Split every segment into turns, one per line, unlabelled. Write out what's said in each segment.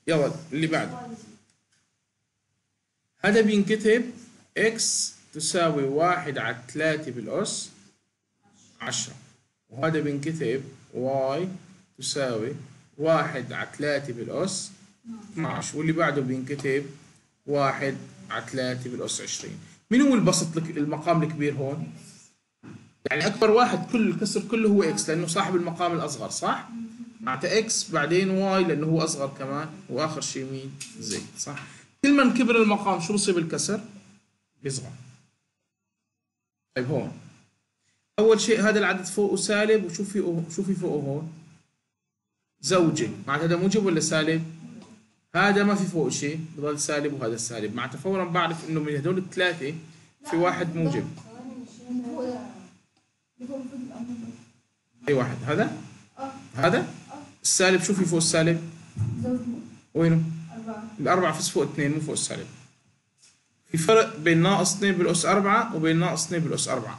يلا اللي بعده. هذا بينكتب x تساوي 1 على 3 بالأس 10، وهذا بينكتب y تساوي 1 على 3 بالأس 12، واللي بعده بينكتب 1 على 3 بالأس 20. مين هو البسط المقام الكبير هون؟ يعني أكبر واحد كل الكسر كله هو x لأنه صاحب المقام الأصغر، صح؟ معناتها x بعدين y لأنه هو أصغر كمان، وآخر شيء مين؟ زي، صح؟ كل ما كبر المقام شو بصير بالكسر؟ بيصغر. طيب هون أول شيء هذا العدد فوقه سالب، وشو في فوقه هون؟ زوجي، معناتها هذا موجب ولا سالب؟ هذا ما في فوق شيء بضل سالب، وهذا سالب، معناتها فورا بعرف انه من هدول الثلاثه في واحد موجب. اي واحد هذا؟ هذا؟ السالب شو في فوق السالب؟ وينه؟ الأربعة فيش فوق 2 مو فوق السالب. في فرق بين ناقص 2 بالأس 4 وبين ناقص 2 بالأس 4.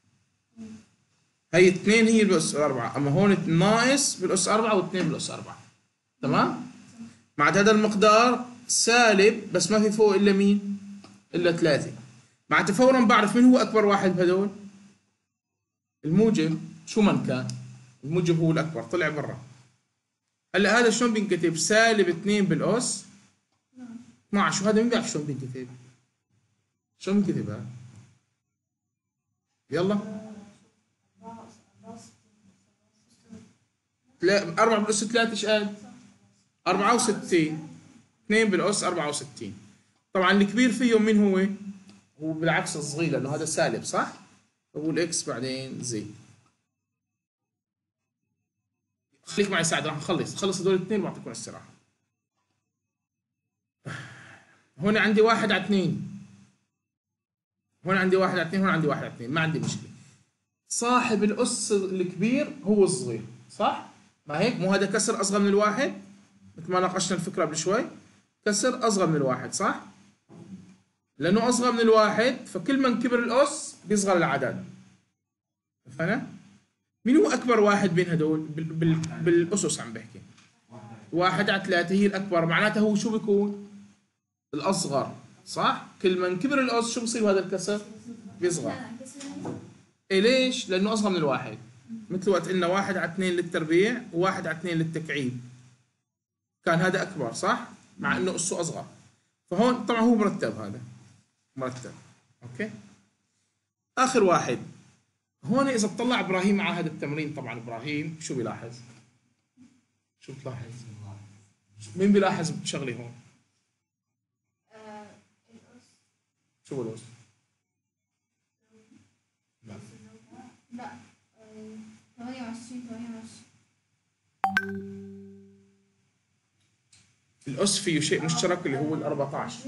هي 2 هي بالأس 4، أما هون ناقص بالأس 4 و2 بالأس 4. تمام؟ مع هذا المقدار سالب بس ما في فوق إلا مين؟ إلا 3. معناتها فورا بعرف مين هو أكبر واحد بهدول؟ الموجب، شو من كان؟ الموجب هو الأكبر، طلع برا. هلا هذا شلون بينكتب؟ سالب 2 بالأس 12، وهذا مين بيعرف شلون بينكتب؟ شلون بينكتب هذا؟ يلا 4 بالأس 3 ايش قال؟ 64. 2 بالأس 64. طبعا الكبير فيهم مين هو؟ هو بالعكس الصغير لأنه هذا سالب، صح؟ بقول اكس بعدين زي. خليك معي سعد، راح نخلص هذول الاثنين وبعطيكم استراحة. هون عندي 1 على 2، هون عندي 1 على 2، هون عندي 1 على 2، ما عندي مشكلة. صاحب الأس الكبير هو الصغير، صح؟ ما هيك؟ مو هذا كسر أصغر من الواحد؟ مثل ما ناقشنا الفكرة قبل شوي، كسر أصغر من الواحد، صح؟ لأنه أصغر من الواحد فكل ما كبر الأس بيصغر العدد. فهمنا؟ مين هو أكبر واحد بين هدول؟ بالأسس عم بحكي. 1 على 3 هي الأكبر، معناته هو شو بيكون؟ الأصغر، صح؟ كل ما كبر الأس شو بصير هذا الكسر؟ بيصغر. إيه ليش؟ لأنه أصغر من الواحد. مثل وقت قلنا 1 على 2 للتربيع و1 على 2 للتكعيب. كان هذا أكبر، صح؟ مع إنه أسه أصغر. فهون طبعا هو مرتب، هذا مرتب. أوكي؟ آخر واحد. هون إذا اطلع إبراهيم على هذا التمرين، طبعا إبراهيم شو بيلاحظ؟ شو بتلاحظ؟ مين بيلاحظ شغلي هون؟ شو الأس؟
لا 28.
الأس فيه شيء مشترك اللي هو ال 14.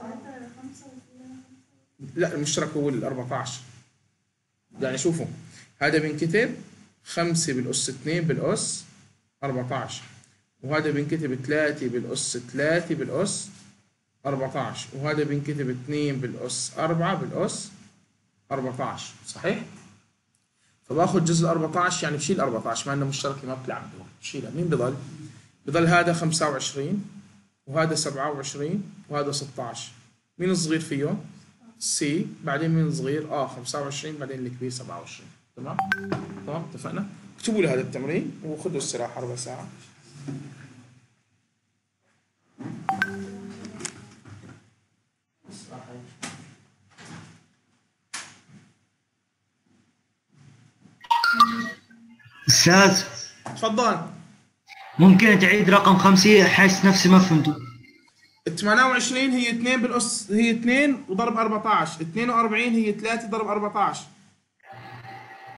لا المشترك هو ال 14. يعني شوفوا هذا بينكتب 5 بالأس 2 بالأس 14، وهذا بينكتب 3 بالأس 3 بالأس 14، وهذا بينكتب 2 بالأس 4 بالأس 14، صحيح؟ فباخذ جزء 14 يعني بشيل 14 مع انه مشتركه ما بتلعب دور، بشيلها. مين بضل؟ بضل هذا 25 وهذا 27 وهذا 16. مين الصغير فيهم؟ سي. بعدين مين الصغير؟ 25 بعدين الكبير 27. تمام؟ تمام اتفقنا؟ اكتبوا لي هذا التمرين وخذوا استراحه ربع ساعه.
أستاذ
تفضل.
ممكن تعيد رقم 5 أحس نفسي ما فهمته.
ال 28 هي 2 بالأس، هي 2 وضرب 14، 42 هي 3 ضرب 14.